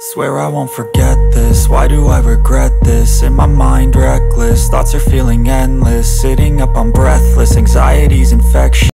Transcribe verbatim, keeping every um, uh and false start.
Swear I won't forget this, why do I regret this? In my mind reckless, thoughts are feeling endless. Sitting up, I'm breathless, anxiety's infectious.